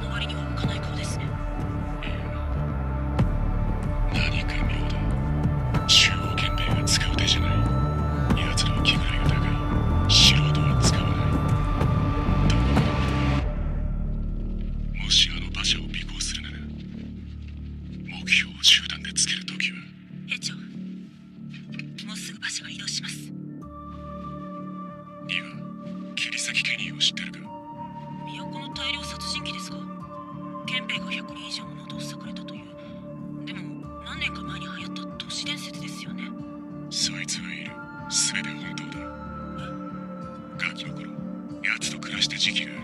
の割には浮かない顔ですね。 何か妙だ。中央憲兵が使う手じゃない。奴らは気ぐらいが高い。素人は使わない。どこかでもしあの馬車を尾行するなら、目標を集団でつけるときは。 兵長、もうすぐ馬車が移動します。 リは切り裂きケニーを知ってるか？ 都の大量殺人鬼ですか？憲兵が100人以上の喉を裂かれたという。でも何年か前に流行った都市伝説ですよね。 そいつはいる。全て本当だ。ガキの頃、奴と暮らした時期が